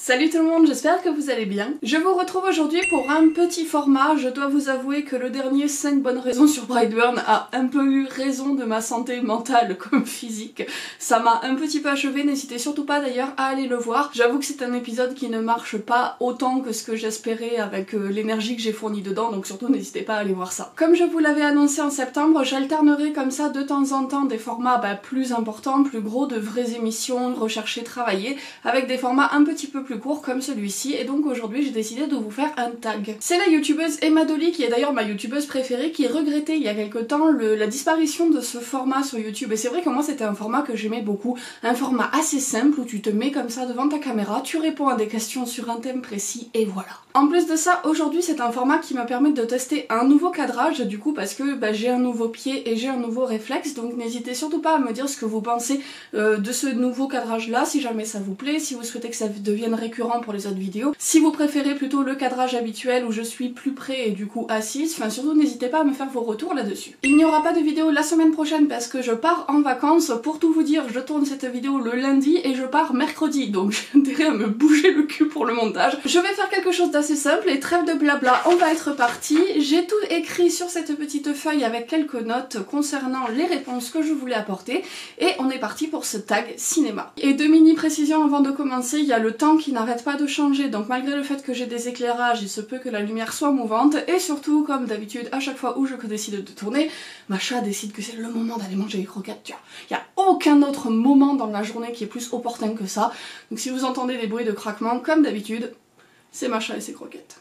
Salut tout le monde, j'espère que vous allez bien. Je vous retrouve aujourd'hui pour un petit format. Je dois vous avouer que le dernier 5 bonnes raisons sur Brightburn a un peu eu raison de ma santé mentale comme physique. Ça m'a un petit peu achevé, n'hésitez surtout pas d'ailleurs à aller le voir. J'avoue que c'est un épisode qui ne marche pas autant que ce que j'espérais avec l'énergie que j'ai fournie dedans, donc surtout n'hésitez pas à aller voir ça. Comme je vous l'avais annoncé en septembre, j'alternerai comme ça de temps en temps des formats plus importants, plus gros, de vraies émissions, recherchées, travaillées, avec des formats un petit peu plus court comme celui-ci, et donc aujourd'hui j'ai décidé de vous faire un tag. C'est la youtubeuse Emma Dolly, qui est d'ailleurs ma youtubeuse préférée, qui regrettait il y a quelque temps la disparition de ce format sur YouTube, et c'est vrai que moi c'était un format que j'aimais beaucoup, un format assez simple où tu te mets comme ça devant ta caméra, tu réponds à des questions sur un thème précis et voilà. En plus de ça, aujourd'hui c'est un format qui me permet de tester un nouveau cadrage du coup parce que j'ai un nouveau pied et j'ai un nouveau réflexe, donc n'hésitez surtout pas à me dire ce que vous pensez de ce nouveau cadrage là, si jamais ça vous plaît, si vous souhaitez que ça devienne récurrent pour les autres vidéos, si vous préférez plutôt le cadrage habituel où je suis plus près et du coup assise, enfin surtout n'hésitez pas à me faire vos retours là-dessus. Il n'y aura pas de vidéo la semaine prochaine parce que je pars en vacances, pour tout vous dire je tourne cette vidéo le lundi et je pars mercredi, donc j'ai intérêt à me bouger le cul pour le montage. Je vais faire quelque chose d'assez simple et trêve de blabla, on va être parti. J'ai tout écrit sur cette petite feuille avec quelques notes concernant les réponses que je voulais apporter et on est parti pour ce tag cinéma. Et deux mini précisions avant de commencer, il y a le temps qui n'arrête pas de changer, donc malgré le fait que j'ai des éclairages, il se peut que la lumière soit mouvante, et surtout, comme d'habitude, à chaque fois où je décide de tourner, Macha décide que c'est le moment d'aller manger les croquettes, tu vois. Il n'y a aucun autre moment dans la journée qui est plus opportun que ça, donc si vous entendez des bruits de craquement, comme d'habitude, c'est Macha et ses croquettes.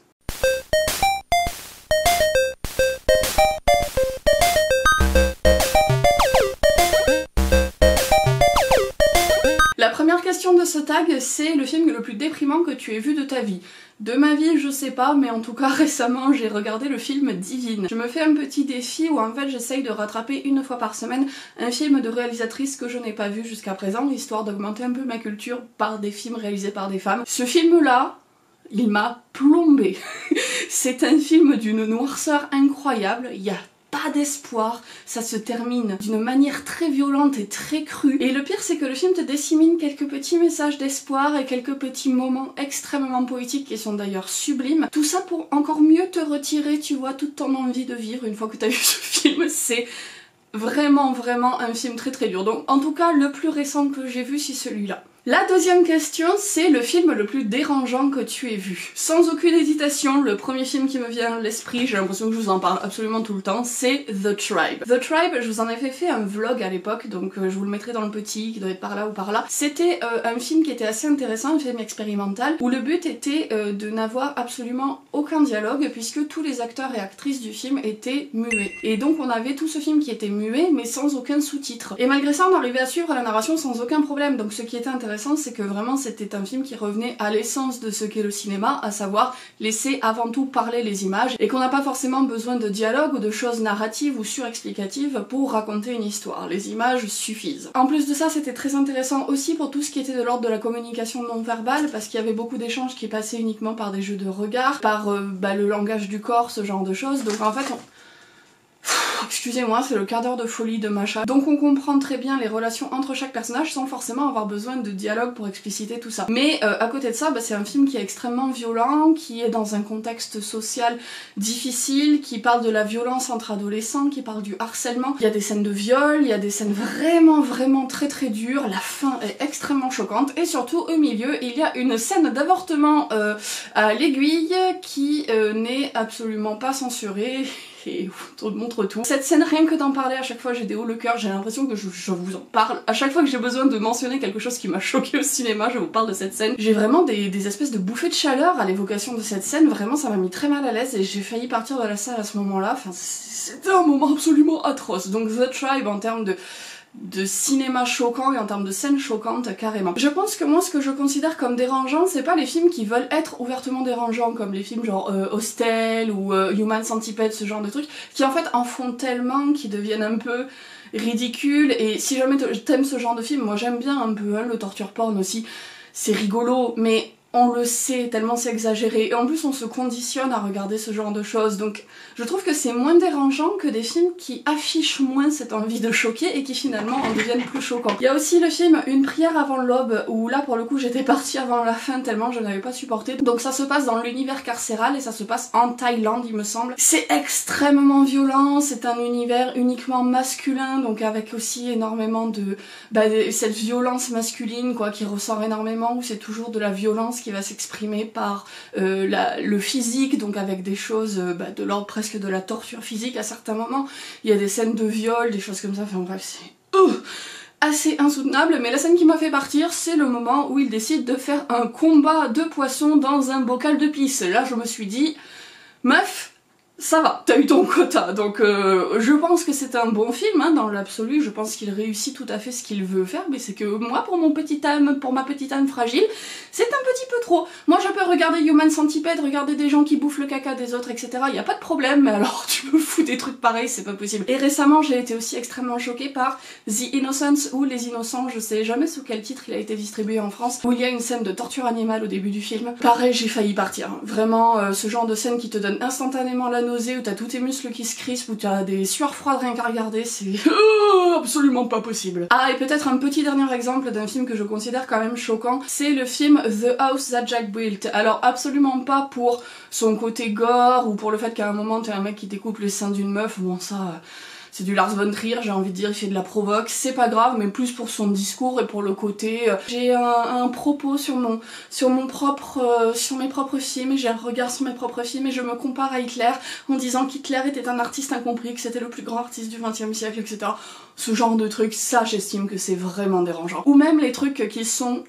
La première question de ce tag, c'est le film le plus déprimant que tu aies vu de ta vie. De ma vie, je sais pas, mais en tout cas récemment j'ai regardé le film Divine. Je me fais un petit défi où en fait j'essaye de rattraper une fois par semaine un film de réalisatrice que je n'ai pas vu jusqu'à présent, histoire d'augmenter un peu ma culture par des films réalisés par des femmes. Ce film-là, il m'a plombé. C'est un film d'une noirceur incroyable, il y a pas d'espoir, ça se termine d'une manière très violente et très crue. Et le pire c'est que le film te dissémine quelques petits messages d'espoir et quelques petits moments extrêmement poétiques qui sont d'ailleurs sublimes. Tout ça pour encore mieux te retirer, tu vois, toute ton envie de vivre une fois que t'as vu ce film. C'est vraiment un film très dur. Donc en tout cas le plus récent que j'ai vu c'est celui-là. La deuxième question, c'est le film le plus dérangeant que tu aies vu. Sans aucune hésitation, le premier film qui me vient à l'esprit, j'ai l'impression que je vous en parle absolument tout le temps, c'est The Tribe. The Tribe, je vous en avais fait un vlog à l'époque, donc je vous le mettrai dans le petit, qui doit être par là ou par là. C'était un film qui était assez intéressant, un film expérimental, où le but était de n'avoir absolument aucun dialogue, puisque tous les acteurs et actrices du film étaient muets. Et donc on avait tout ce film qui était muet, mais sans aucun sous-titre. Et malgré ça, on arrivait à suivre la narration sans aucun problème, donc ce qui était intéressant, c'est que vraiment c'était un film qui revenait à l'essence de ce qu'est le cinéma, à savoir laisser avant tout parler les images, et qu'on n'a pas forcément besoin de dialogue ou de choses narratives ou surexplicatives pour raconter une histoire. Les images suffisent. En plus de ça, c'était très intéressant aussi pour tout ce qui était de l'ordre de la communication non verbale, parce qu'il y avait beaucoup d'échanges qui passaient uniquement par des jeux de regard, par le langage du corps, ce genre de choses. Donc en fait, excusez-moi, c'est le quart d'heure de folie de Macha. Donc on comprend très bien les relations entre chaque personnage sans forcément avoir besoin de dialogue pour expliciter tout ça. Mais à côté de ça, c'est un film qui est extrêmement violent, qui est dans un contexte social difficile, qui parle de la violence entre adolescents, qui parle du harcèlement. Il y a des scènes de viol, il y a des scènes vraiment très dures, la fin est extrêmement choquante, et surtout au milieu, il y a une scène d'avortement à l'aiguille qui n'est absolument pas censurée. Et on te montre tout. Cette scène, rien que d'en parler, à chaque fois j'ai des hauts le cœur, j'ai l'impression que je vous en parle. À chaque fois que j'ai besoin de mentionner quelque chose qui m'a choqué au cinéma, je vous parle de cette scène. J'ai vraiment des espèces de bouffées de chaleur à l'évocation de cette scène, vraiment ça m'a mis très mal à l'aise et j'ai failli partir de la salle à ce moment-là. Enfin, c'était un moment absolument atroce. Donc The Tribe en termes de cinéma choquant et en termes de scènes choquantes carrément. Je pense que moi ce que je considère comme dérangeant, c'est pas les films qui veulent être ouvertement dérangeants comme les films genre Hostel ou Human Centipede, ce genre de trucs, qui en fait en font tellement qu'ils deviennent un peu ridicules. Et si jamais t'aimes ce genre de film, moi j'aime bien un peu le torture porn aussi, c'est rigolo, mais on le sait tellement c'est exagéré, et en plus on se conditionne à regarder ce genre de choses, donc je trouve que c'est moins dérangeant que des films qui affichent moins cette envie de choquer et qui finalement en deviennent plus choquants. Il y a aussi le film Une prière avant l'aube, où là pour le coup j'étais partie avant la fin tellement je n'avais pas supporté. Donc ça se passe dans l'univers carcéral et ça se passe en Thaïlande il me semble. C'est extrêmement violent, c'est un univers uniquement masculin, donc avec aussi énormément de cette violence masculine quoi qui ressort énormément, où c'est toujours de la violence qui va s'exprimer par le physique, donc avec des choses de l'ordre presque de la torture physique à certains moments. Il y a des scènes de viol, des choses comme ça, enfin bref c'est assez insoutenable, mais la scène qui m'a fait partir, c'est le moment où il décide de faire un combat de poissons dans un bocal de pisse. Là je me suis dit, meuf, ça va, t'as eu ton quota, donc je pense que c'est un bon film, hein, dans l'absolu, je pense qu'il réussit tout à fait ce qu'il veut faire, mais c'est que moi, pour ma petite âme fragile, c'est un petit peu trop. Moi je peux regarder Human Centipede, regarder des gens qui bouffent le caca des autres, etc, y a pas de problème, mais alors tu me fous des trucs pareils, c'est pas possible. Et récemment j'ai été aussi extrêmement choquée par The Innocents, ou Les Innocents, je sais jamais sous quel titre il a été distribué en France, où il y a une scène de torture animale au début du film. Pareil, j'ai failli partir, hein. Vraiment, ce genre de scène qui te donne instantanément la nausée, où t'as tous tes muscles qui se crispent, où t'as des sueurs froides rien qu'à regarder, c'est absolument pas possible. Ah, et peut-être un petit dernier exemple d'un film que je considère quand même choquant, c'est le film The House That Jack Built. Alors absolument pas pour son côté gore, ou pour le fait qu'à un moment t'as un mec qui découpe les seins d'une meuf, bon ça... c'est du Lars von Trier, j'ai envie de dire, il fait de la provoque, c'est pas grave, mais plus pour son discours et pour le côté... J'ai un propos sur mes propres films, et j'ai un regard sur mes propres films, et je me compare à Hitler en disant qu'Hitler était un artiste incompris, que c'était le plus grand artiste du XXe siècle, etc. Ce genre de trucs, ça j'estime que c'est vraiment dérangeant. Ou même les trucs qui sont...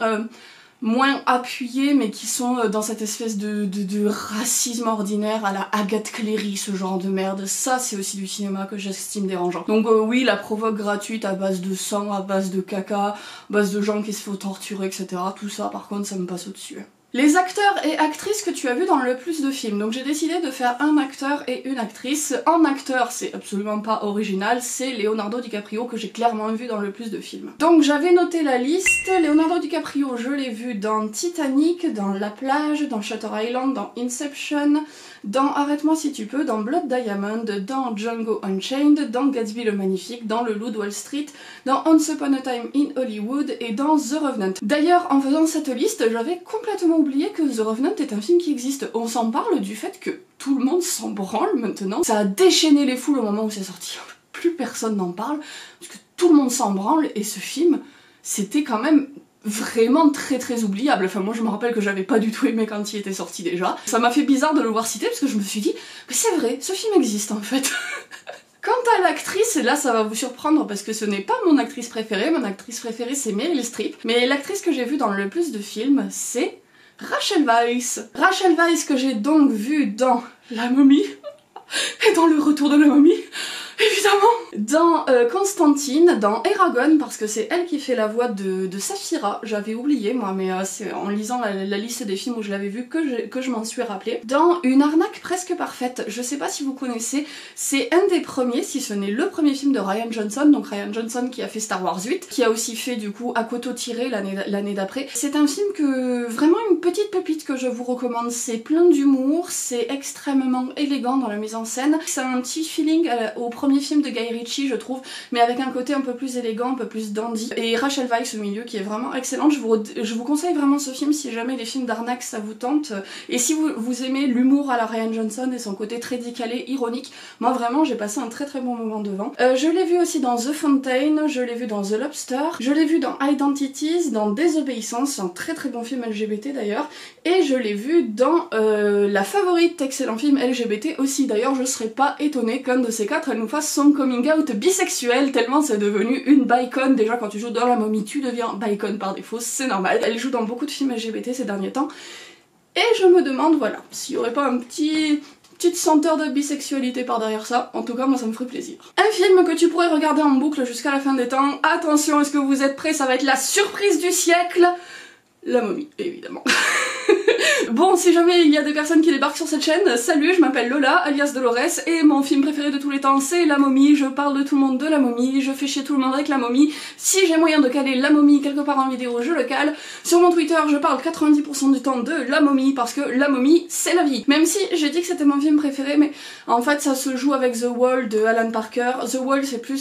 moins appuyés, mais qui sont dans cette espèce de racisme ordinaire à la Agathe Cléry, ce genre de merde. Ça, c'est aussi du cinéma que j'estime dérangeant. Donc oui, la provoque gratuite à base de sang, à base de caca, à base de gens qui se font torturer, etc. Tout ça, par contre, ça me passe au-dessus. Les acteurs et actrices que tu as vus dans le plus de films. Donc j'ai décidé de faire un acteur et une actrice. En acteur, c'est absolument pas original, c'est Leonardo DiCaprio que j'ai clairement vu dans le plus de films. Donc j'avais noté la liste. Leonardo DiCaprio, je l'ai vu dans Titanic, dans La Plage, dans Shutter Island, dans Inception, dans Arrête-moi si tu peux, dans Blood Diamond, dans Django Unchained, dans Gatsby le Magnifique, dans Le Loup de Wall Street, dans Once Upon a Time in Hollywood et dans The Revenant. D'ailleurs, en faisant cette liste, j'avais complètement oublié que The Revenant est un film qui existe. On s'en parle du fait que tout le monde s'en branle maintenant. Ça a déchaîné les foules au moment où c'est sorti. Plus personne n'en parle, parce que tout le monde s'en branle, et ce film, c'était quand même vraiment très oubliable. Enfin moi je me rappelle que j'avais pas du tout aimé quand il était sorti déjà. Ça m'a fait bizarre de le voir cité parce que je me suis dit mais c'est vrai, ce film existe en fait. Quant à l'actrice, là ça va vous surprendre parce que ce n'est pas mon actrice préférée c'est Meryl Streep. Mais l'actrice que j'ai vue dans le plus de films c'est Rachel Weisz. Rachel Weisz que j'ai donc vue dans La Momie et dans Le Retour de la Momie. Évidemment! Dans Constantine, dans Eragon, parce que c'est elle qui fait la voix de Saphira, j'avais oublié moi, mais c'est en lisant la liste des films où je l'avais vu que je m'en suis rappelé. Dans Une arnaque presque parfaite, je sais pas si vous connaissez, c'est un des premiers, si ce n'est le premier film de Rian Johnson, donc Rian Johnson qui a fait Star Wars 8, qui a aussi fait du coup À Couteau tiré l'année d'après. C'est un film que, vraiment une petite pépite que je vous recommande, c'est plein d'humour, c'est extrêmement élégant dans la mise en scène, c'est un petit feeling au premier film de Guy Ritchie je trouve, mais avec un côté un peu plus élégant, un peu plus dandy, et Rachel Weisz au milieu qui est vraiment excellente. Je vous conseille vraiment ce film si jamais les films d'arnaque ça vous tente, et si vous aimez l'humour à la Rian Johnson et son côté très décalé, ironique, moi vraiment j'ai passé un très bon moment devant. Je l'ai vu aussi dans The Fountain, je l'ai vu dans The Lobster, je l'ai vu dans Identities, dans Désobéissance, un très bon film LGBT d'ailleurs, et je l'ai vu dans La Favorite, excellent film LGBT aussi. D'ailleurs je serais pas étonnée qu'un de ces quatre elle nous fasse son coming out bisexuel, tellement c'est devenu une bicon. Déjà quand tu joues dans La Momie tu deviens bicon par défaut, c'est normal. Elle joue dans beaucoup de films LGBT ces derniers temps, et je me demande voilà, s'il y aurait pas un petite senteur de bisexualité par derrière ça. En tout cas moi ça me ferait plaisir. Un film que tu pourrais regarder en boucle jusqu'à la fin des temps, attention, est-ce que vous êtes prêts? Ça va être la surprise du siècle. La Momie, évidemment. Bon, si jamais il y a des personnes qui débarquent sur cette chaîne, salut, je m'appelle Lola, alias Dolores, et mon film préféré de tous les temps c'est La Momie. Je parle de tout le monde de La Momie, je fais chier tout le monde avec La Momie. Si j'ai moyen de caler La Momie quelque part en vidéo, je le cale. Sur mon Twitter, je parle 90% du temps de La Momie, parce que La Momie, c'est la vie. Même si j'ai dit que c'était mon film préféré, mais en fait ça se joue avec The Wall de Alan Parker. The Wall c'est plus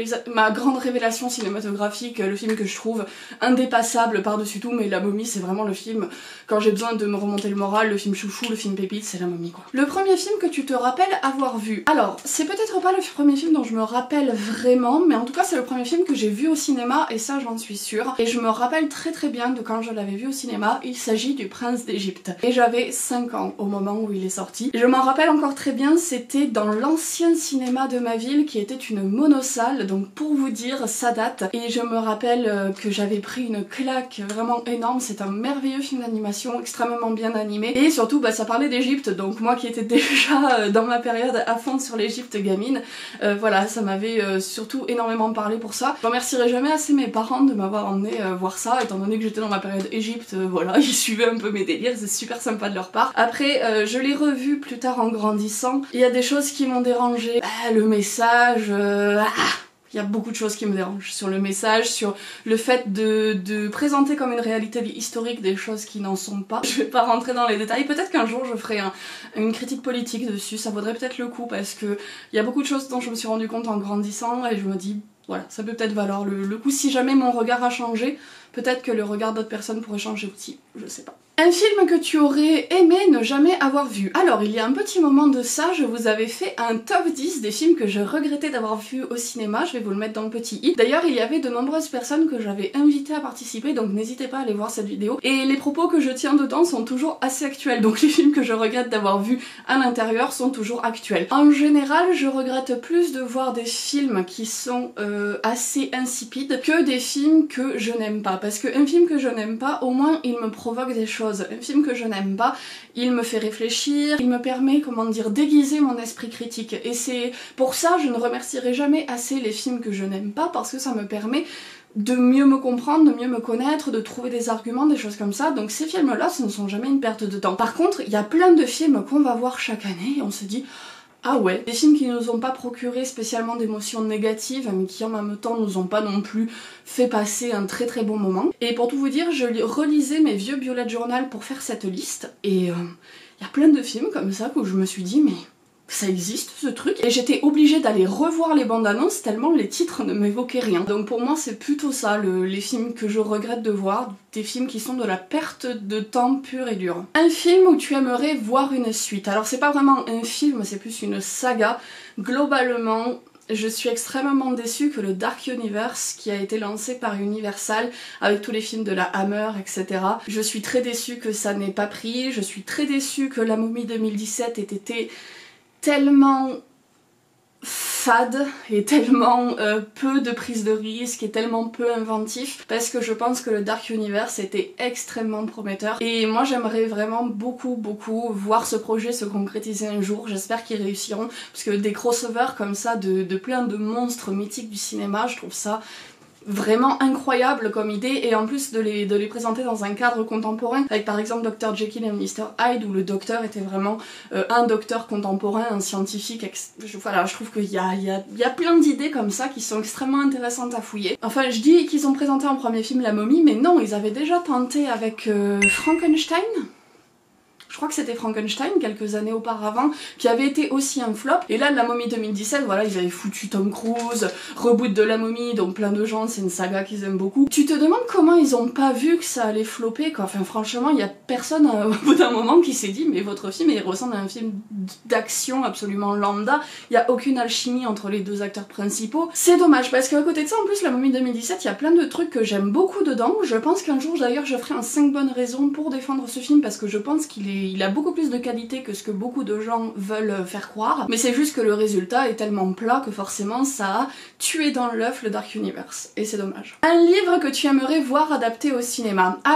ma grande révélation cinématographique, le film que je trouve indépassable par-dessus tout, mais La Momie c'est vraiment le film, quand j'ai besoin de me remonter le moral, le film chouchou, le film pépite, c'est La Momie quoi. Le premier film que tu te rappelles avoir vu. Alors, c'est peut-être pas le premier film dont je me rappelle vraiment, mais en tout cas c'est le premier film que j'ai vu au cinéma, et ça j'en suis sûre. Et je me rappelle très bien de quand je l'avais vu au cinéma, il s'agit du Prince d'Égypte. Et j'avais 5 ans au moment où il est sorti. Et je m'en rappelle encore très bien, c'était dans l'ancien cinéma de ma ville qui était une monosalle, donc pour vous dire, ça date. Et je me rappelle que j'avais pris une claque vraiment énorme, c'est un merveilleux film d'animation, extrêmement bien animé. Et surtout, bah, ça parlait d'Égypte, donc moi qui étais déjà dans ma période à fond sur l'Égypte gamine, voilà, ça m'avait surtout énormément parlé pour ça. Je remercierai jamais assez mes parents de m'avoir emmené voir ça, étant donné que j'étais dans ma période Égypte, voilà, ils suivaient un peu mes délires, c'est super sympa de leur part. Après, je l'ai revu plus tard en grandissant, il y a des choses qui m'ont dérangé, le message, il y a beaucoup de choses qui me dérangent sur le message, sur le fait de présenter comme une réalité historique des choses qui n'en sont pas. Je vais pas rentrer dans les détails, peut-être qu'un jour je ferai une critique politique dessus, ça vaudrait peut-être le coup parce que il y a beaucoup de choses dont je me suis rendu compte en grandissant et je me dis, voilà, ça peut peut-être valoir le coup si jamais mon regard a changé, peut-être que le regard d'autres personnes pourrait changer aussi, je sais pas. Un film que tu aurais aimé ne jamais avoir vu. Alors, il y a un petit moment de ça, je vous avais fait un top 10 des films que je regrettais d'avoir vus au cinéma, je vais vous le mettre dans le petit i. D'ailleurs, il y avait de nombreuses personnes que j'avais invitées à participer, donc n'hésitez pas à aller voir cette vidéo. Et les propos que je tiens dedans sont toujours assez actuels, donc les films que je regrette d'avoir vus à l'intérieur sont toujours actuels. En général, je regrette plus de voir des films qui sont assez insipides que des films que je n'aime pas. Parce qu'un film que je n'aime pas, au moins, il me provoque des choses. Un film que je n'aime pas, il me fait réfléchir, il me permet, comment dire, d'aiguiser mon esprit critique. Et c'est pour ça je ne remercierai jamais assez les films que je n'aime pas, parce que ça me permet de mieux me comprendre, de mieux me connaître, de trouver des arguments, des choses comme ça. Donc ces films-là, ce ne sont jamais une perte de temps. Par contre, il y a plein de films qu'on va voir chaque année et on se dit... Ah ouais, des films qui nous ont pas procuré spécialement d'émotions négatives, mais qui en même temps nous ont pas non plus fait passer un très bon moment. Et pour tout vous dire, je relisais mes vieux bullet journal pour faire cette liste, et il y a plein de films comme ça où je me suis dit mais... ça existe ce truc, et j'étais obligée d'aller revoir les bandes annonces tellement les titres ne m'évoquaient rien. Donc pour moi c'est plutôt ça, les films que je regrette de voir, des films qui sont de la perte de temps pure et dure. Un film où tu aimerais voir une suite. Alors c'est pas vraiment un film, c'est plus une saga. Globalement, je suis extrêmement déçue que le Dark Universe, qui a été lancé par Universal avec tous les films de la Hammer, etc. Je suis très déçue que ça n'ait pas pris, je suis très déçue que La Momie 2017 ait été tellement fade et tellement peu de prise de risque et tellement peu inventif, parce que je pense que le Dark Universe était extrêmement prometteur et moi j'aimerais vraiment beaucoup voir ce projet se concrétiser un jour. J'espère qu'ils réussiront, parce que des crossovers comme ça de plein de monstres mythiques du cinéma, je trouve ça vraiment incroyable comme idée, et en plus de les présenter dans un cadre contemporain, avec par exemple Dr Jekyll et Mr Hyde, où le docteur était vraiment un docteur contemporain, un scientifique, voilà, je trouve qu'il y a plein d'idées comme ça qui sont extrêmement intéressantes à fouiller. Enfin, je dis qu'ils ont présenté en premier film La Momie, mais non, ils avaient déjà tenté avec Frankenstein. Je crois que c'était Frankenstein quelques années auparavant, qui avait été aussi un flop. Et là, La Momie 2017, voilà, ils avaient foutu Tom Cruise, reboot de La Momie, donc plein de gens, c'est une saga qu'ils aiment beaucoup. Tu te demandes comment ils ont pas vu que ça allait flopper, quoi. Enfin, franchement, il y a personne au bout d'un moment qui s'est dit, mais votre film, il ressemble à un film d'action absolument lambda. Il y a aucune alchimie entre les deux acteurs principaux. C'est dommage, parce qu'à côté de ça, en plus, La Momie 2017, il y a plein de trucs que j'aime beaucoup dedans. Je pense qu'un jour, d'ailleurs, je ferai un 5 bonnes raisons pour défendre ce film, parce que je pense qu'il a beaucoup plus de qualité que ce que beaucoup de gens veulent faire croire, mais c'est juste que le résultat est tellement plat que forcément ça a tué dans l'œuf le Dark Universe, et c'est dommage. Un livre que tu aimerais voir adapté au cinéma. Alors,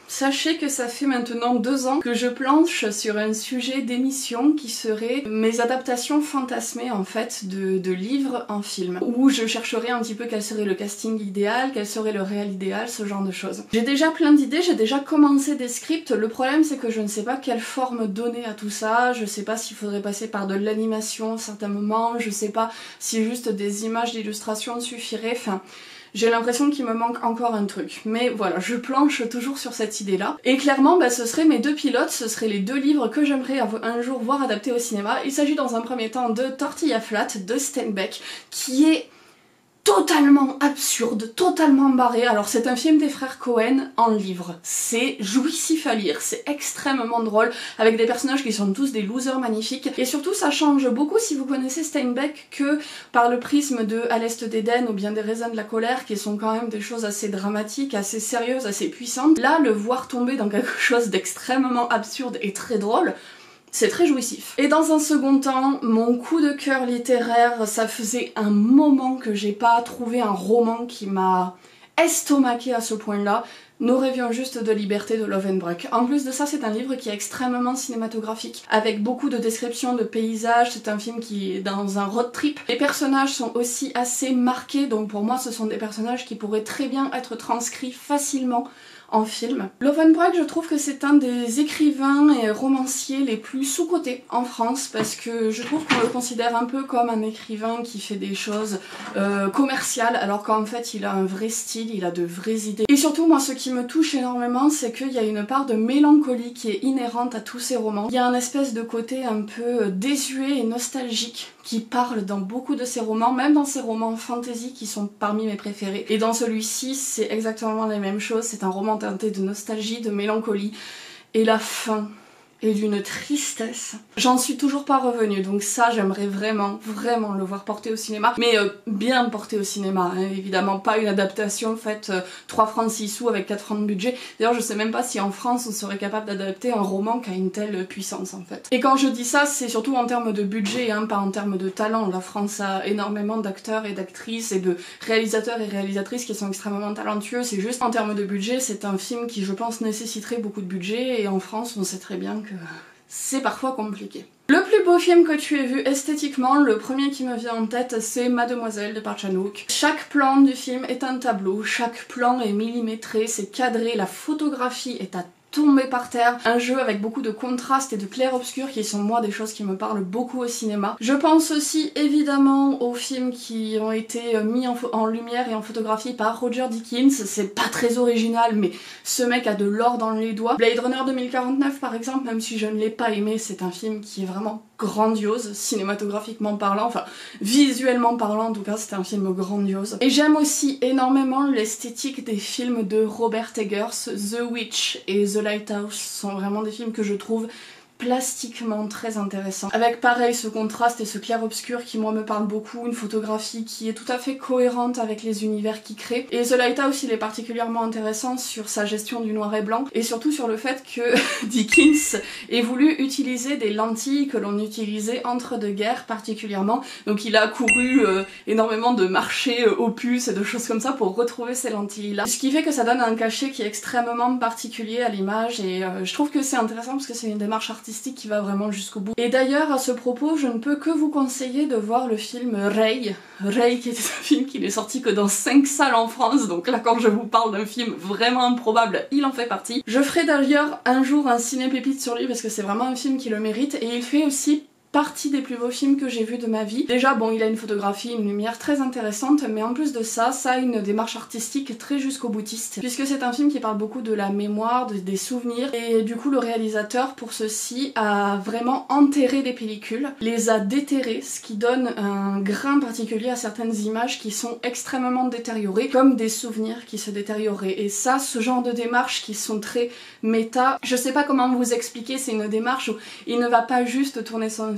Sachez que ça fait maintenant 2 ans que je planche sur un sujet d'émission qui serait mes adaptations fantasmées en fait de livres en film, où je chercherai un petit peu quel serait le casting idéal, quel serait le réel idéal, ce genre de choses. J'ai déjà plein d'idées, j'ai déjà commencé des scripts, le problème c'est que je ne sais pas quelle forme donner à tout ça, je sais pas s'il faudrait passer par de l'animation à certains moments, je sais pas si juste des images d'illustration suffiraient, enfin... J'ai l'impression qu'il me manque encore un truc. Mais voilà, je planche toujours sur cette idée-là. Et clairement, ce seraient mes 2 pilotes, ce seraient les 2 livres que j'aimerais un jour voir adaptés au cinéma. Il s'agit dans un premier temps de Tortilla Flat de Steinbeck, qui est totalement absurde, totalement barré. Alors c'est un film des frères Cohen en livre. C'est jouissif à lire, c'est extrêmement drôle, avec des personnages qui sont tous des losers magnifiques. Et surtout ça change beaucoup si vous connaissez Steinbeck que par le prisme de À l'Est d'Éden ou bien des Raisins de la colère, qui sont quand même des choses assez dramatiques, assez sérieuses, assez puissantes. Là, le voir tomber dans quelque chose d'extrêmement absurde et très drôle, c'est très jouissif. Et dans un second temps, mon coup de cœur littéraire, ça faisait un moment que j'ai pas trouvé un roman qui m'a estomaqué à ce point-là. Nous rêvions juste de liberté de Lovenbroek. En plus de ça, c'est un livre qui est extrêmement cinématographique, avec beaucoup de descriptions de paysages, c'est un film qui est dans un road trip. Les personnages sont aussi assez marqués, donc pour moi ce sont des personnages qui pourraient très bien être transcrits facilement en film. Lovenbroek, je trouve que c'est un des écrivains et romanciers les plus sous-cotés en France, parce que je trouve qu'on le considère un peu comme un écrivain qui fait des choses commerciales, alors qu'en fait il a un vrai style, il a de vraies idées. Et surtout, moi ce qui me touche énormément, c'est qu'il y a une part de mélancolie qui est inhérente à tous ces romans. Il y a un espèce de côté un peu désuet et nostalgique qui parle dans beaucoup de ses romans, même dans ses romans fantasy qui sont parmi mes préférés. Et dans celui-ci, c'est exactement la même chose, c'est un roman teinté de nostalgie, de mélancolie, et la fin est d'une tristesse. J'en suis toujours pas revenue, donc ça j'aimerais vraiment, vraiment le voir porté au cinéma, mais bien porté au cinéma, hein, évidemment pas une adaptation faite 3 francs 6 sous avec 4 francs de budget. D'ailleurs je sais même pas si en France on serait capable d'adapter un roman qui a une telle puissance en fait. Et quand je dis ça, c'est surtout en termes de budget, hein, pas en termes de talent. La France a énormément d'acteurs et d'actrices et de réalisateurs et réalisatrices qui sont extrêmement talentueux, c'est juste en termes de budget, c'est un film qui je pense nécessiterait beaucoup de budget, et en France on sait très bien que c'est parfois compliqué. Le plus beau film que tu aies vu esthétiquement, le premier qui me vient en tête, c'est Mademoiselle de Park Chan-wook. Chaque plan du film est un tableau, chaque plan est millimétré, c'est cadré, la photographie est à tomber par terre, un jeu avec beaucoup de contrastes et de clair-obscur qui sont moi des choses qui me parlent beaucoup au cinéma. Je pense aussi évidemment aux films qui ont été mis en lumière et en photographie par Roger Deakins. C'est pas très original, mais ce mec a de l'or dans les doigts. Blade Runner 2049 par exemple, même si je ne l'ai pas aimé, c'est un film qui est vraiment grandiose, cinématographiquement parlant, enfin visuellement parlant en tout cas, c'est un film grandiose. Et j'aime aussi énormément l'esthétique des films de Robert Eggers. The Witch et The Lighthouse sont vraiment des films que je trouve plastiquement très intéressant, avec pareil ce contraste et ce clair-obscur qui moi me parle beaucoup, une photographie qui est tout à fait cohérente avec les univers qu'il crée. Et The Lighthouse il est particulièrement intéressant sur sa gestion du noir et blanc, et surtout sur le fait que Dickens ait voulu utiliser des lentilles que l'on utilisait entre deux guerres particulièrement, donc il a couru énormément de marchés opus et de choses comme ça pour retrouver ces lentilles là, ce qui fait que ça donne un cachet qui est extrêmement particulier à l'image, et je trouve que c'est intéressant parce que c'est une démarche artistique qui va vraiment jusqu'au bout. Et d'ailleurs à ce propos, je ne peux que vous conseiller de voir le film Ray qui était un film qui n'est sorti que dans 5 salles en France, donc là quand je vous parle d'un film vraiment improbable, il en fait partie. Je ferai d'ailleurs un jour un ciné pépite sur lui parce que c'est vraiment un film qui le mérite, et il fait aussi partie des plus beaux films que j'ai vus de ma vie. Déjà bon, il a une photographie, une lumière très intéressante, mais en plus de ça, ça a une démarche artistique très jusqu'au boutiste, puisque c'est un film qui parle beaucoup de la mémoire, des souvenirs, et du coup le réalisateur pour ceci a vraiment enterré les pellicules, les a déterrées, ce qui donne un grain particulier à certaines images qui sont extrêmement détériorées, comme des souvenirs qui se détérioraient. Et ça, ce genre de démarches qui sont très méta, je sais pas comment vous expliquer, c'est une démarche où il ne va pas juste tourner son film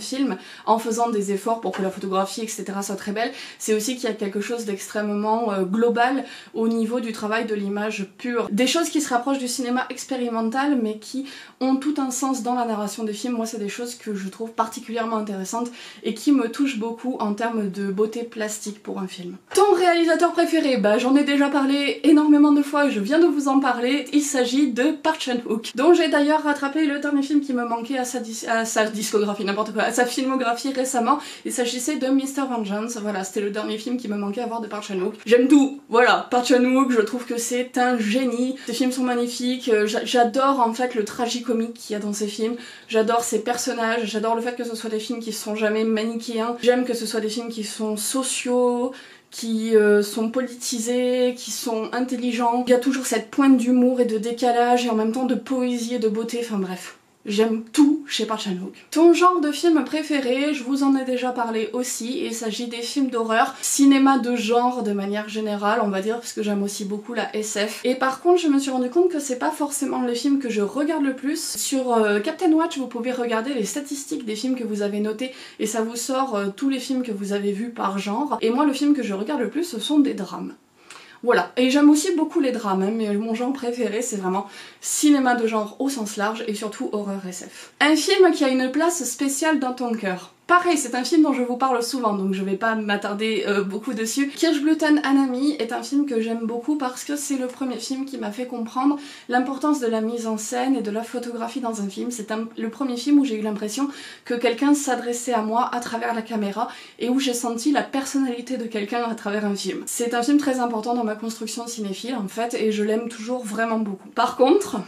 film en faisant des efforts pour que la photographie etc soit très belle, c'est aussi qu'il y a quelque chose d'extrêmement global au niveau du travail de l'image pure. Des choses qui se rapprochent du cinéma expérimental mais qui ont tout un sens dans la narration des films. Moi c'est des choses que je trouve particulièrement intéressantes et qui me touchent beaucoup en termes de beauté plastique pour un film. Ton réalisateur préféré? Bah j'en ai déjà parlé énormément de fois, je viens de vous en parler, il s'agit de Park Chan-wook, dont j'ai d'ailleurs rattrapé le dernier film qui me manquait à sa discographie, n'importe quoi, à sa filmographie récemment. Il s'agissait de Mr. Vengeance, voilà, c'était le dernier film qui me manquait à voir de Park Chan-wook. J'aime tout, voilà, Park Chan-wook, je trouve que c'est un génie, ses films sont magnifiques, j'adore en fait le tragicomique qu'il y a dans ces films, j'adore ses personnages, j'adore le fait que ce soit des films qui sont jamais manichéens, j'aime que ce soit des films qui sont sociaux, qui sont politisés, qui sont intelligents. Il y a toujours cette pointe d'humour et de décalage et en même temps de poésie et de beauté, enfin bref. J'aime tout chez Park Chan-wook. Ton genre de film préféré, je vous en ai déjà parlé aussi, il s'agit des films d'horreur, cinéma de genre de manière générale on va dire, parce que j'aime aussi beaucoup la SF. Et par contre je me suis rendu compte que c'est pas forcément les films que je regarde le plus. Sur Captain Watch vous pouvez regarder les statistiques des films que vous avez notés et ça vous sort tous les films que vous avez vus par genre. Et moi le film que je regarde le plus ce sont des drames. Voilà, et j'aime aussi beaucoup les drames, hein, mais mon genre préféré c'est vraiment cinéma de genre au sens large et surtout horreur SF. Un film qui a une place spéciale dans ton cœur. Pareil, c'est un film dont je vous parle souvent, donc je vais pas m'attarder beaucoup dessus. Kirschblüten Anami est un film que j'aime beaucoup parce que c'est le premier film qui m'a fait comprendre l'importance de la mise en scène et de la photographie dans un film. C'est le premier film où j'ai eu l'impression que quelqu'un s'adressait à moi à travers la caméra et où j'ai senti la personnalité de quelqu'un à travers un film. C'est un film très important dans ma construction cinéphile en fait et je l'aime toujours vraiment beaucoup. Par contre,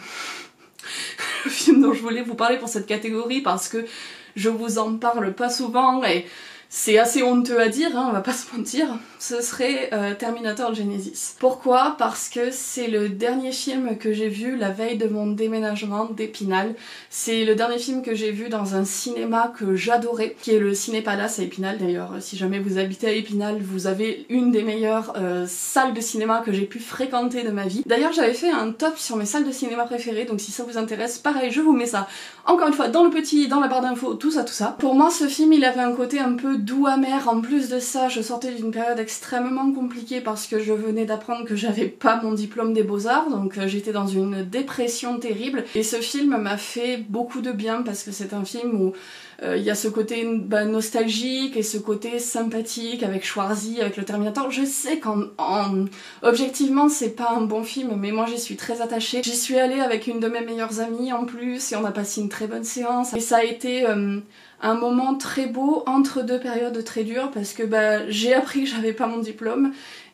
le film dont je voulais vous parler pour cette catégorie parce que je vous en parle pas souvent et c'est assez honteux à dire, hein, on va pas se mentir, ce serait Terminator Genesis. Pourquoi? Parce que c'est le dernier film que j'ai vu la veille de mon déménagement d'Épinal. C'est le dernier film que j'ai vu dans un cinéma que j'adorais, qui est le Ciné Palace à Épinal. D'ailleurs, si jamais vous habitez à Épinal, vous avez une des meilleures salles de cinéma que j'ai pu fréquenter de ma vie. D'ailleurs, j'avais fait un top sur mes salles de cinéma préférées, donc si ça vous intéresse, pareil, je vous mets ça encore une fois dans la barre d'infos, tout ça. Pour moi, ce film, il avait un côté un peu doux amer. En plus de ça, je sortais d'une période extrêmement compliquée parce que je venais d'apprendre que j'avais pas mon diplôme des beaux-arts, donc j'étais dans une dépression terrible et ce film m'a fait beaucoup de bien parce que c'est un film où il y a ce côté nostalgique et ce côté sympathique avec Schwarzy, avec le Terminator. Je sais objectivement c'est pas un bon film mais moi j'y suis très attachée. J'y suis allée avec une de mes meilleures amies en plus et on a passé une très bonne séance et ça a été un moment très beau entre deux périodes très dures parce que j'ai appris que j'avais pas mon diplôme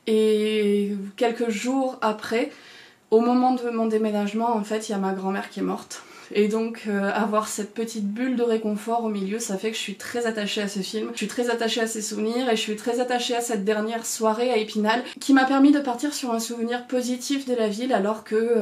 et quelques jours après, au moment de mon déménagement, en fait il y a ma grand-mère qui est morte. Et donc avoir cette petite bulle de réconfort au milieu, ça fait que je suis très attachée à ce film, je suis très attachée à ses souvenirs et je suis très attachée à cette dernière soirée à Épinal qui m'a permis de partir sur un souvenir positif de la ville alors que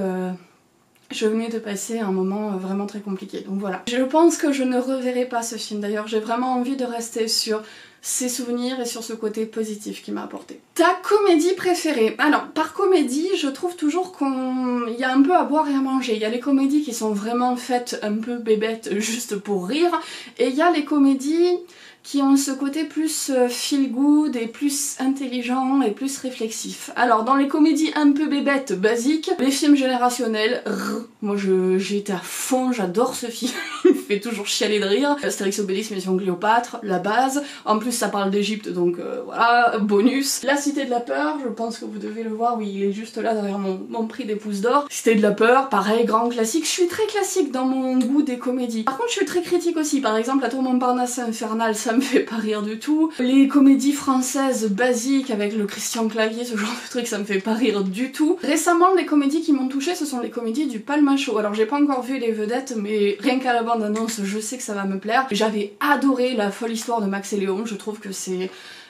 je venais de passer un moment vraiment très compliqué, donc voilà. Je pense que je ne reverrai pas ce film d'ailleurs, j'ai vraiment envie de rester sur ses souvenirs et sur ce côté positif qu'il m'a apporté. Ta comédie préférée? Alors, par comédie, je trouve toujours qu'il y a un peu à boire et à manger. Il y a les comédies qui sont vraiment faites un peu bébêtes juste pour rire, et il y a les comédies qui ont ce côté plus feel good et plus intelligent et plus réflexif. Alors dans les comédies un peu bébêtes basiques, les films générationnels, moi j'ai été à fond, j'adore ce film, il me fait toujours chialer de rire. Astérix Obélix, Mission Cléopâtre, la base, en plus ça parle d'Égypte donc voilà, bonus. La Cité de la Peur, je pense que vous devez le voir, oui il est juste là derrière mon prix des pouces d'or. Cité de la Peur, pareil, grand classique, je suis très classique dans mon goût des comédies. Par contre je suis très critique aussi, par exemple La Tour Montparnasse infernale, ça me fait pas rire du tout. Les comédies françaises basiques avec le Christian Clavier, ce genre de truc, ça me fait pas rire du tout. Récemment, les comédies qui m'ont touchée, ce sont les comédies du Palma Show. Alors j'ai pas encore vu les vedettes, mais rien qu'à la bande-annonce, je sais que ça va me plaire. J'avais adoré La Folle Histoire de Max et Léon, je trouve que c'est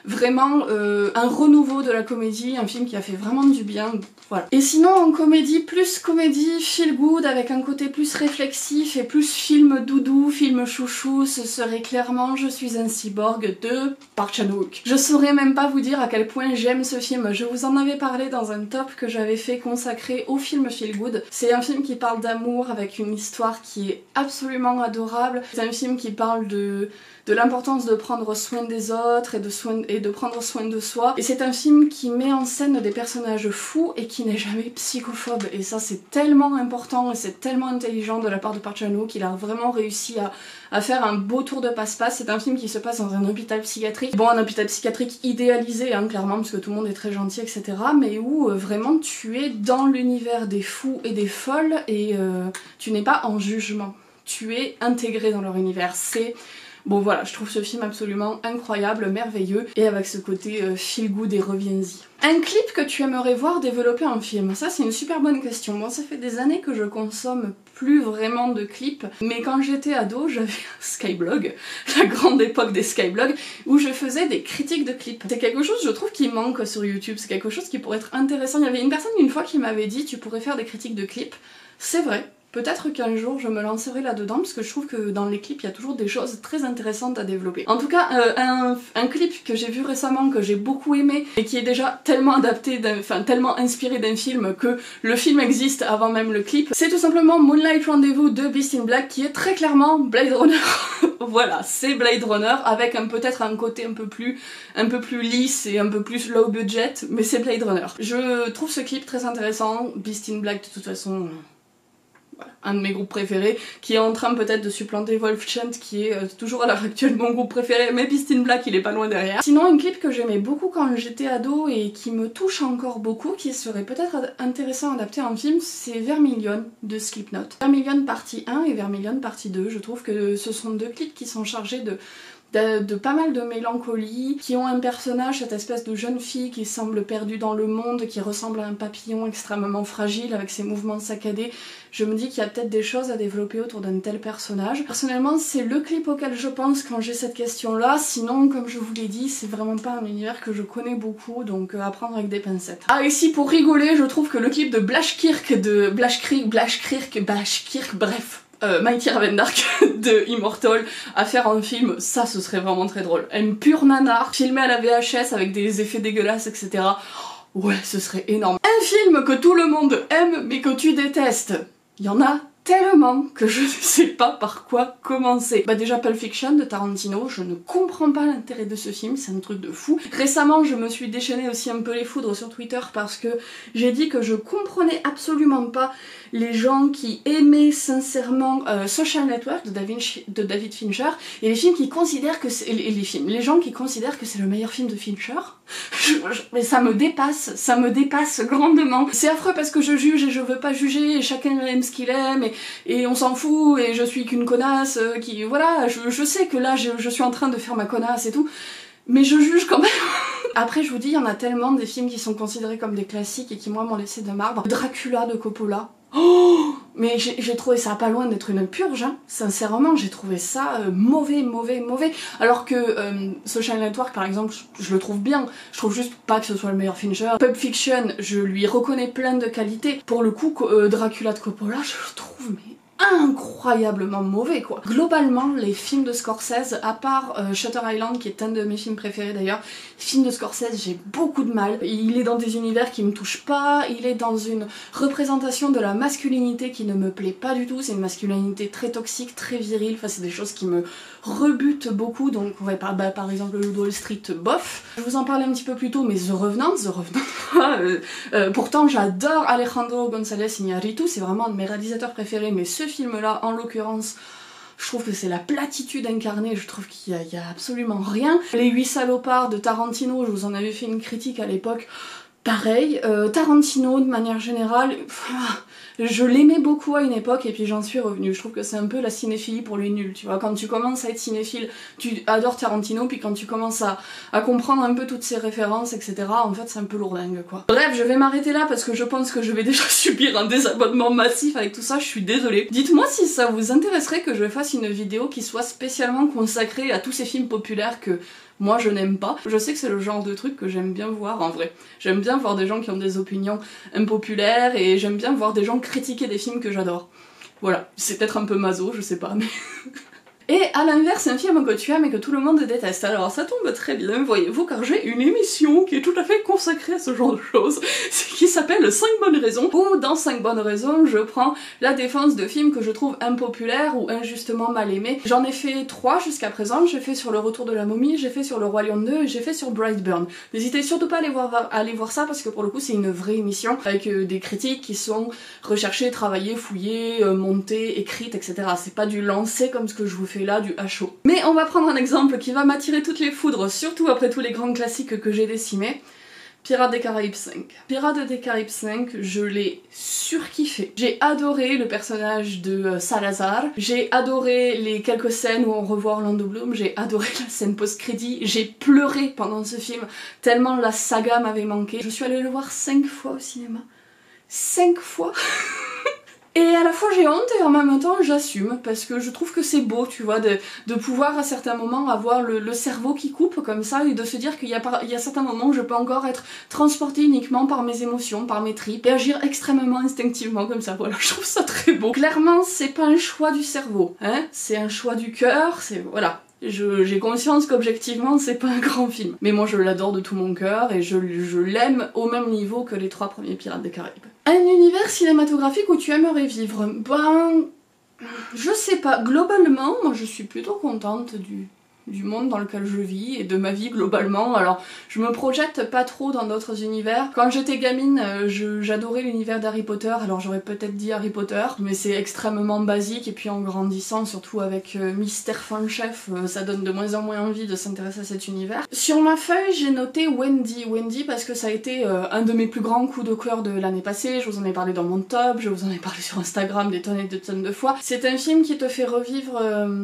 vraiment un renouveau de la comédie, un film qui a fait vraiment du bien, voilà. Et sinon en comédie, plus comédie feel good avec un côté plus réflexif et plus film doudou, film chouchou, ce serait clairement Je suis un cyborg de Park Chan-wook. Je saurais même pas vous dire à quel point j'aime ce film, je vous en avais parlé dans un top que j'avais fait consacré au film feel good. C'est un film qui parle d'amour avec une histoire qui est absolument adorable, c'est un film qui parle de l'importance de prendre soin des autres et de prendre soin de soi. Et c'est un film qui met en scène des personnages fous et qui n'est jamais psychophobe. Et ça c'est tellement important et c'est tellement intelligent de la part de Park Chan-wook qu'il a vraiment réussi à faire un beau tour de passe-passe. C'est un film qui se passe dans un hôpital psychiatrique. Bon, un hôpital psychiatrique idéalisé, hein, clairement, parce que tout le monde est très gentil, etc. Mais où vraiment tu es dans l'univers des fous et des folles et tu n'es pas en jugement. Tu es intégré dans leur univers. C'est... Bon voilà, je trouve ce film absolument incroyable, merveilleux, et avec ce côté feel good et reviens-y. Un clip que tu aimerais voir développer en film, ça c'est une super bonne question. Bon, ça fait des années que je consomme plus vraiment de clips, mais quand j'étais ado, j'avais un Skyblog, la grande époque des Skyblogs, où je faisais des critiques de clips. C'est quelque chose, je trouve, qui manque sur YouTube, c'est quelque chose qui pourrait être intéressant. Il y avait une personne une fois qui m'avait dit « tu pourrais faire des critiques de clips ». C'est vrai. Peut-être qu'un jour je me lancerai là-dedans parce que je trouve que dans les clips il y a toujours des choses très intéressantes à développer. En tout cas, un clip que j'ai vu récemment, que j'ai beaucoup aimé et qui est déjà tellement adapté, tellement inspiré d'un film que le film existe avant même le clip, c'est tout simplement Moonlight Rendezvous de Beast in Black qui est très clairement Blade Runner. Voilà, c'est Blade Runner avec peut-être un côté un peu plus lisse et un peu plus low budget, mais c'est Blade Runner. Je trouve ce clip très intéressant, Beast in Black de toute façon... Voilà, un de mes groupes préférés, qui est en train peut-être de supplanter Wolf Chant, qui est toujours à l'heure actuelle mon groupe préféré, mais Beast in Black il est pas loin derrière. Sinon un clip que j'aimais beaucoup quand j'étais ado et qui me touche encore beaucoup, qui serait peut-être intéressant à adapter en film, c'est Vermilion de Slipknot. Vermilion partie 1 et Vermilion partie 2, je trouve que ce sont deux clips qui sont chargés de pas mal de mélancolie, qui ont un personnage, cette espèce de jeune fille qui semble perdue dans le monde, qui ressemble à un papillon extrêmement fragile avec ses mouvements saccadés. Je me dis qu'il y a peut-être des choses à développer autour d'un tel personnage. Personnellement, c'est le clip auquel je pense quand j'ai cette question-là, sinon, comme je vous l'ai dit, c'est vraiment pas un univers que je connais beaucoup, donc à prendre avec des pincettes. Ah, ici, pour rigoler, je trouve que le clip de Blashkirk, bref... Mighty Raven Dark de Immortal à faire en film, ça ce serait vraiment très drôle. Un pur nanar, filmé à la VHS avec des effets dégueulasses, etc. Ouais, ce serait énorme. Un film que tout le monde aime mais que tu détestes. Il y en a tellement que je ne sais pas par quoi commencer. Bah déjà Pulp Fiction de Tarantino, je ne comprends pas l'intérêt de ce film, c'est un truc de fou. Récemment je me suis déchaîné aussi un peu les foudres sur Twitter parce que j'ai dit que je comprenais absolument pas les gens qui aimaient sincèrement Social Network de David Fincher et les films qui considèrent que c'est... les gens qui considèrent que c'est le meilleur film de Fincher. Mais ça me dépasse grandement. C'est affreux parce que je juge et je veux pas juger et chacun aime ce qu'il aime et on s'en fout et je suis qu'une connasse qui... Voilà, je sais que là je suis en train de faire ma connasse et tout, mais je juge quand même. Après je vous dis, il y en a tellement des films qui sont considérés comme des classiques et qui moi m'ont laissé de marbre. Dracula de Coppola. Oh, mais j'ai trouvé ça pas loin d'être une purge, hein. Sincèrement j'ai trouvé ça mauvais. Alors que Social Network par exemple, je le trouve bien, je trouve juste pas que ce soit le meilleur Fincher. Pulp Fiction, je lui reconnais plein de qualités. Pour le coup, Dracula de Coppola, je le trouve mais incroyablement mauvais quoi. Globalement les films de Scorsese, à part Shutter Island qui est un de mes films préférés d'ailleurs, les films de Scorsese j'ai beaucoup de mal. Il est dans des univers qui me touchent pas, il est dans une représentation de la masculinité qui ne me plaît pas du tout, c'est une masculinité très toxique, très virile, enfin c'est des choses qui me rebutent beaucoup, donc ouais, par exemple le Wall Street bof. Je vous en parlais un petit peu plus tôt, mais The Revenant, pourtant j'adore Alejandro González Iñárritu, c'est vraiment un de mes réalisateurs préférés, mais ce film-là, en l'occurrence, je trouve que c'est la platitude incarnée, je trouve qu'il y a absolument rien. Les 8 salopards de Tarantino, je vous en avais fait une critique à l'époque, pareil. Tarantino, de manière générale, Je l'aimais beaucoup à une époque et puis j'en suis revenue. Je trouve que c'est un peu la cinéphilie pour les nuls, tu vois. Quand tu commences à être cinéphile, tu adores Tarantino, puis quand tu commences à comprendre un peu toutes ses références, etc., en fait c'est un peu lourdingue, quoi. Bref, je vais m'arrêter là parce que je pense que je vais déjà subir un désabonnement massif avec tout ça, je suis désolée. Dites-moi si ça vous intéresserait que je fasse une vidéo qui soit spécialement consacrée à tous ces films populaires que moi je n'aime pas. Je sais que c'est le genre de truc que j'aime bien voir en vrai. J'aime bien voir des gens qui ont des opinions impopulaires et j'aime bien voir des gens critiquer des films que j'adore. Voilà, c'est peut-être un peu maso, je sais pas, mais... Et à l'inverse, un film que tu aimes et que tout le monde déteste. Alors ça tombe très bien, voyez-vous, car j'ai une émission qui est tout à fait consacrée à ce genre de choses, qui s'appelle 5 bonnes raisons, où dans 5 bonnes raisons, je prends la défense de films que je trouve impopulaires ou injustement mal aimés. J'en ai fait 3 jusqu'à présent, j'ai fait sur Le Retour de la Momie, j'ai fait sur Le Roi Lion 2 et j'ai fait sur Brightburn. N'hésitez surtout pas à aller voir ça parce que pour le coup c'est une vraie émission, avec des critiques qui sont recherchées, travaillées, fouillées, montées, écrites, etc. C'est pas du lancer comme ce que je vous fais là, du HO. Mais on va prendre un exemple qui va m'attirer toutes les foudres, surtout après tous les grands classiques que j'ai décimés. Pirates des Caraïbes 5. Pirates des Caraïbes 5, je l'ai surkiffé. J'ai adoré le personnage de Salazar, j'ai adoré les quelques scènes où on revoit Orlando Bloom, j'ai adoré la scène post-crédit, j'ai pleuré pendant ce film, tellement la saga m'avait manqué. Je suis allée le voir 5 fois au cinéma. 5 fois. Et à la fois j'ai honte et en même temps j'assume parce que je trouve que c'est beau, tu vois, de pouvoir à certains moments avoir le cerveau qui coupe comme ça et de se dire qu'il y a certains moments où je peux encore être transportée uniquement par mes émotions, par mes tripes et agir extrêmement instinctivement comme ça. Voilà, je trouve ça très beau. Clairement, c'est pas un choix du cerveau, hein, c'est un choix du cœur, c'est... voilà. J'ai conscience qu'objectivement c'est pas un grand film. Mais moi je l'adore de tout mon cœur et je l'aime au même niveau que les 3 premiers Pirates des Caraïbes. Un univers cinématographique où tu aimerais vivre? Ben... je sais pas. Globalement, moi je suis plutôt contente du monde dans lequel je vis et de ma vie globalement. Alors je me projette pas trop dans d'autres univers. Quand j'étais gamine, j'adorais l'univers d'Harry Potter, alors j'aurais peut-être dit Harry Potter, mais c'est extrêmement basique et puis en grandissant, surtout avec Mystère Fan Chef, ça donne de moins en moins envie de s'intéresser à cet univers. Sur ma feuille, j'ai noté Wendy. Wendy parce que ça a été un de mes plus grands coups de cœur de l'année passée, je vous en ai parlé dans mon top, je vous en ai parlé sur Instagram des tonnes et des tonnes de fois. C'est un film qui te fait revivre...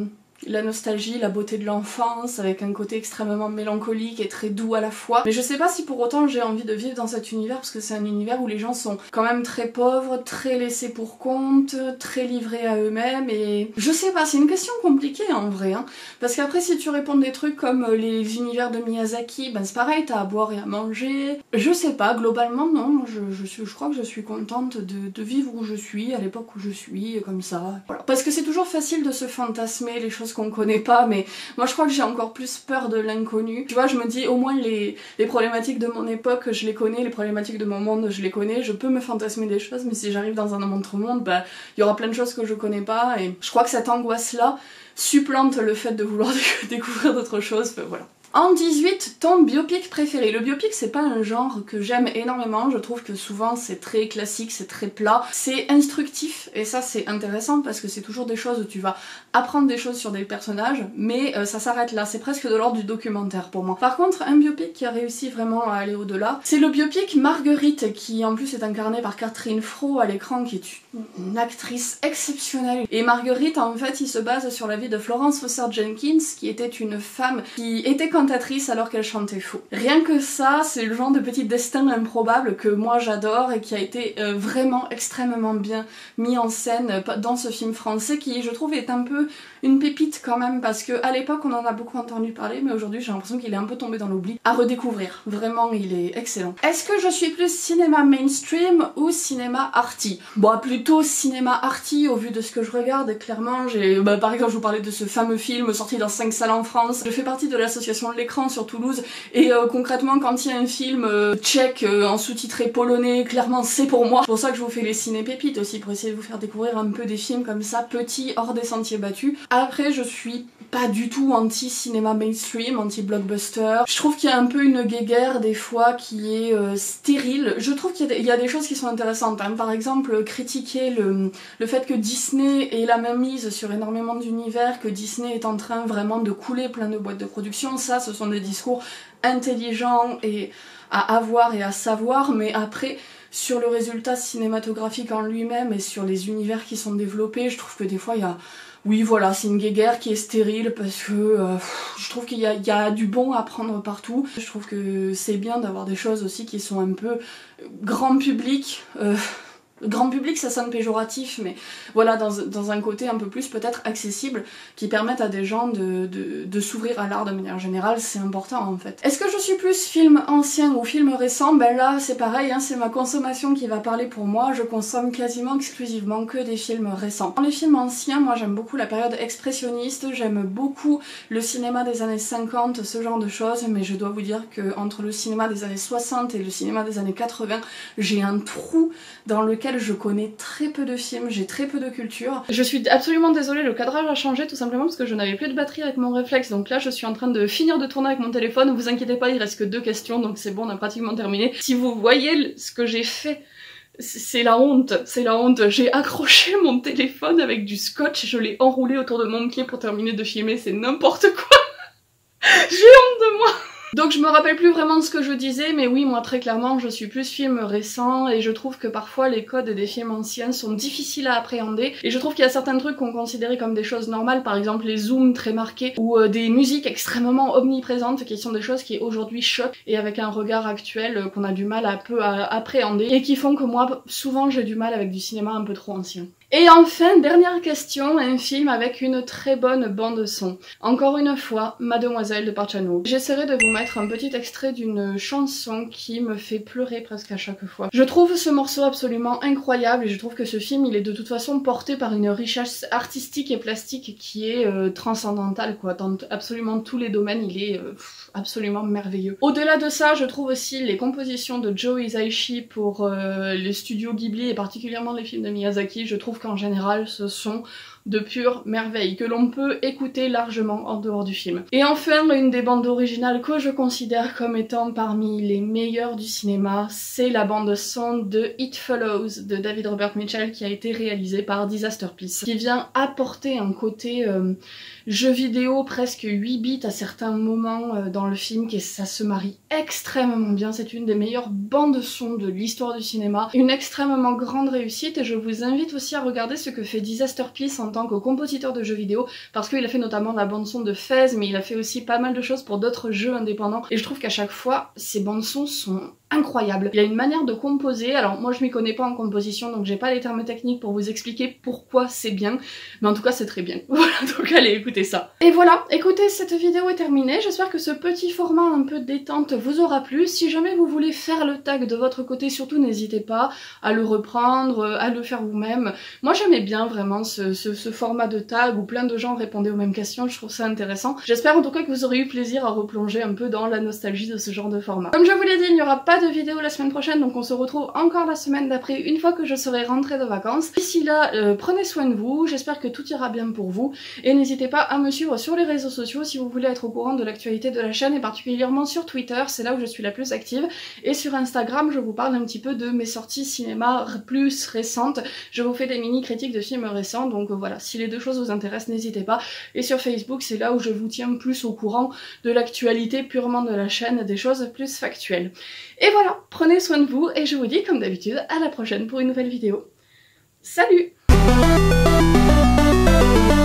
la nostalgie, la beauté de l'enfance, avec un côté extrêmement mélancolique et très doux à la fois. Mais je sais pas si pour autant j'ai envie de vivre dans cet univers, parce que c'est un univers où les gens sont quand même très pauvres, très laissés pour compte, très livrés à eux-mêmes, et... je sais pas, c'est une question compliquée en vrai, hein. Parce qu'après si tu réponds des trucs comme les univers de Miyazaki, ben c'est pareil, t'as à boire et à manger. Je sais pas, globalement non, je crois que je suis contente de vivre où je suis, à l'époque où je suis, comme ça. Voilà. Parce que c'est toujours facile de se fantasmer les choses qu'on connaît pas, mais moi je crois que j'ai encore plus peur de l'inconnu. Tu vois, je me dis au moins les problématiques de mon époque, je les connais, les problématiques de mon monde, je les connais, je peux me fantasmer des choses, mais si j'arrive dans un autre monde, bah il y aura plein de choses que je connais pas, et je crois que cette angoisse-là supplante le fait de vouloir découvrir d'autres choses, ben voilà. En 18, ton biopic préféré. Le biopic c'est pas un genre que j'aime énormément, je trouve que souvent c'est très classique, c'est très plat, c'est instructif et ça c'est intéressant parce que c'est toujours des choses où tu vas apprendre des choses sur des personnages, mais ça s'arrête là, c'est presque de l'ordre du documentaire pour moi. Par contre, un biopic qui a réussi vraiment à aller au-delà, c'est le biopic Marguerite, qui en plus est incarné par Catherine Fro à l'écran, qui est une actrice exceptionnelle. Et Marguerite en fait il se base sur la vie de Florence Foster Jenkins, qui était une femme qui était cantatrice alors qu'elle chantait faux. Rien que ça, c'est le genre de petit destin improbable que moi j'adore et qui a été vraiment extrêmement bien mis en scène dans ce film français qui, je trouve, est un peu une pépite quand même, parce que à l'époque on en a beaucoup entendu parler, mais aujourd'hui j'ai l'impression qu'il est un peu tombé dans l'oubli. À redécouvrir, vraiment il est excellent. Est-ce que je suis plus cinéma mainstream ou cinéma arty? Bon, plutôt cinéma arty au vu de ce que je regarde, clairement. Par exemple, je vous parlais de ce fameux film sorti dans 5 salles en France. Je fais partie de l'association de l'écran sur Toulouse et concrètement quand il y a un film tchèque en sous-titré polonais, clairement c'est pour moi. C'est pour ça que je vous fais les ciné-pépites aussi, pour essayer de vous faire découvrir un peu des films comme ça, petits, hors des sentiers battus. Après, je suis pas du tout anti-cinéma mainstream, anti-blockbuster. Je trouve qu'il y a un peu une guéguerre des fois qui est stérile. Je trouve qu'il y a des choses qui sont intéressantes, hein. Par exemple, critiquer le fait que Disney ait la même mise sur énormément d'univers, que Disney est en train vraiment de couler plein de boîtes de production, ça ce sont des discours intelligents et à avoir et à savoir, mais après sur le résultat cinématographique en lui-même et sur les univers qui sont développés. Je trouve que des fois il y a... Oui voilà, c'est une guéguerre qui est stérile parce que je trouve qu'il y a du bon à prendre partout. Je trouve que c'est bien d'avoir des choses aussi qui sont un peu grand public. Grand public ça sonne péjoratif, mais voilà, dans un côté un peu plus peut-être accessible, qui permettent à des gens de s'ouvrir à l'art de manière générale, c'est important en fait. Est-ce que je suis plus film ancien ou film récent? Ben là c'est pareil, hein, c'est ma consommation qui va parler pour moi, je consomme quasiment exclusivement que des films récents. Dans les films anciens, moi j'aime beaucoup la période expressionniste, j'aime beaucoup le cinéma des années 50, ce genre de choses, mais je dois vous dire que entre le cinéma des années 60 et le cinéma des années 80, j'ai un trou dans lequel je connais très peu de films, j'ai très peu de culture. Je suis absolument désolée, le cadrage a changé tout simplement parce que je n'avais plus de batterie avec mon réflexe, donc là je suis en train de finir de tourner avec mon téléphone, ne vous inquiétez pas, il reste que 2 questions, donc c'est bon, on a pratiquement terminé. Si vous voyez ce que j'ai fait, c'est la honte, c'est la honte. J'ai accroché mon téléphone avec du scotch, je l'ai enroulé autour de mon pied pour terminer de filmer, c'est n'importe quoi. J'ai honte de moi. Donc je me rappelle plus vraiment ce que je disais, mais oui, moi très clairement je suis plus film récent et je trouve que parfois les codes des films anciens sont difficiles à appréhender et je trouve qu'il y a certains trucs qu'on considérait comme des choses normales, par exemple les zooms très marqués ou des musiques extrêmement omniprésentes qui sont des choses qui aujourd'hui choquent et avec un regard actuel qu'on a du mal à appréhender et qui font que moi souvent j'ai du mal avec du cinéma un peu trop ancien. Et enfin, dernière question, un film avec une très bonne bande son. Encore une fois, Mademoiselle de Park Chan-wook. J'essaierai de vous mettre un petit extrait d'une chanson qui me fait pleurer presque à chaque fois. Je trouve ce morceau absolument incroyable et je trouve que ce film, il est de toute façon porté par une richesse artistique et plastique qui est transcendantale, quoi. Dans absolument tous les domaines, il est absolument merveilleux. Au-delà de ça, je trouve aussi les compositions de Joe Hisaishi pour les studios Ghibli et particulièrement les films de Miyazaki, je trouve qu'en général ce sont de pure merveille que l'on peut écouter largement en dehors du film. Et enfin, une des bandes originales que je considère comme étant parmi les meilleures du cinéma, c'est la bande son de It Follows de David Robert Mitchell qui a été réalisée par Disaster Peace, qui vient apporter un côté jeu vidéo presque 8 bits à certains moments dans le film, et ça se marie extrêmement bien. C'est une des meilleures bandes son de l'histoire du cinéma, une extrêmement grande réussite et je vous invite aussi à regarder ce que fait Disaster Peace en tant que compositeur de jeux vidéo, parce qu'il a fait notamment la bande son de Fez, mais il a fait aussi pas mal de choses pour d'autres jeux indépendants et je trouve qu'à chaque fois ces bandes son sont incroyables. Il y a une manière de composer, alors moi je m'y connais pas en composition donc j'ai pas les termes techniques pour vous expliquer pourquoi c'est bien, mais en tout cas c'est très bien. Voilà, donc allez écoutez ça. Et voilà, écoutez, cette vidéo est terminée, j'espère que ce petit format un peu détente vous aura plu. Si jamais vous voulez faire le tag de votre côté, surtout n'hésitez pas à le reprendre, à le faire vous-même. Moi j'aimais bien vraiment ce format de tag où plein de gens répondaient aux mêmes questions, je trouve ça intéressant. J'espère en tout cas que vous aurez eu plaisir à replonger un peu dans la nostalgie de ce genre de format. Comme je vous l'ai dit, il n'y aura pas de vidéo la semaine prochaine, donc on se retrouve encore la semaine d'après, une fois que je serai rentrée de vacances. D'ici là, prenez soin de vous, j'espère que tout ira bien pour vous, et n'hésitez pas à me suivre sur les réseaux sociaux si vous voulez être au courant de l'actualité de la chaîne, et particulièrement sur Twitter, c'est là où je suis la plus active, et sur Instagram, je vous parle un petit peu de mes sorties cinéma plus récentes, je vous fais des mini critiques de films récents, donc voilà, si les deux choses vous intéressent, n'hésitez pas, et sur Facebook, c'est là où je vous tiens plus au courant de l'actualité purement de la chaîne, des choses plus factuelles. Et voilà, prenez soin de vous et je vous dis comme d'habitude à la prochaine pour une nouvelle vidéo. Salut!